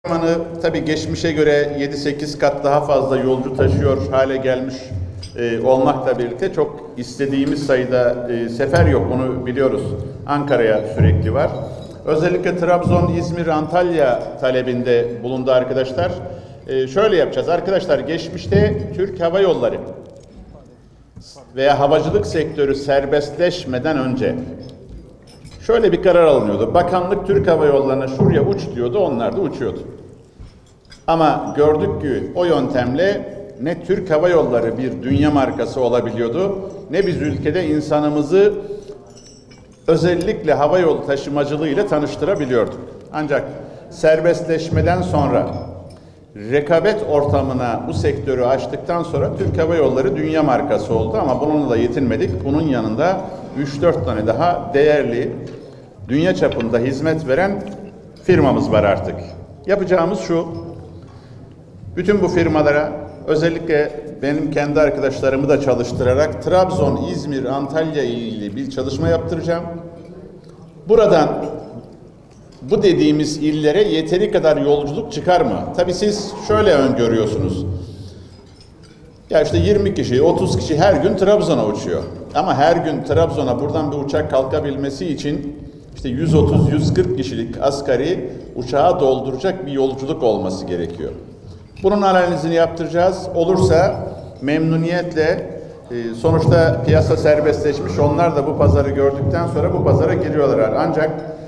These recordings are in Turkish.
Havalimanı tabii geçmişe göre 7-8 kat daha fazla yolcu taşıyor hale gelmiş olmakla birlikte çok istediğimiz sayıda sefer yok, onu biliyoruz. Ankara'ya sürekli var. Özellikle Trabzon, İzmir, Antalya talebinde bulundu arkadaşlar. Şöyle yapacağız arkadaşlar, geçmişte Türk Hava Yolları veya havacılık sektörü serbestleşmeden önce şöyle bir karar alınıyordu. Bakanlık Türk Hava Yolları'na şuraya uç diyordu, onlar da uçuyordu. Ama gördük ki o yöntemle ne Türk Hava Yolları bir dünya markası olabiliyordu, ne biz ülkede insanımızı özellikle hava yolu taşımacılığı ile tanıştırabiliyorduk. Ancak serbestleşmeden sonra, rekabet ortamına bu sektörü açtıktan sonra Türk Hava Yolları dünya markası oldu ama bununla da yetinmedik. Bunun yanında 3-4 tane daha değerli, dünya çapında hizmet veren firmamız var artık. Yapacağımız şu, bütün bu firmalara özellikle benim kendi arkadaşlarımı da çalıştırarak Trabzon, İzmir, Antalya ile ilgili bir çalışma yaptıracağım. Buradan bu dediğimiz illere yeteri kadar yolculuk çıkar mı? Tabii siz şöyle öngörüyorsunuz. Ya işte 20 kişi, 30 kişi her gün Trabzon'a uçuyor. Ama her gün Trabzon'a buradan bir uçak kalkabilmesi için işte 130-140 kişilik asgari uçağı dolduracak bir yolculuk olması gerekiyor. Bunun analizini yaptıracağız. Olursa memnuniyetle sonuçta piyasa serbestleşmiş. Onlar da bu pazarı gördükten sonra bu pazara giriyorlar. Ancak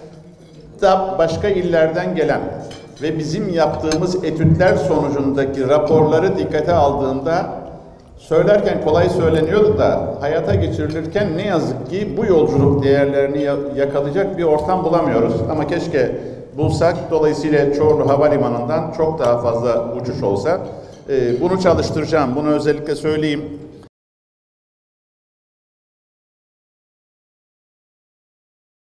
da başka illerden gelen ve bizim yaptığımız etütler sonucundaki raporları dikkate aldığında söylerken kolay söyleniyordu da hayata geçirilirken ne yazık ki bu yolculuk değerlerini yakalayacak bir ortam bulamıyoruz. Ama keşke bulsak. Dolayısıyla Çorlu Havalimanı'ndan çok daha fazla uçuş olsa. Bunu çalıştıracağım. Bunu özellikle söyleyeyim.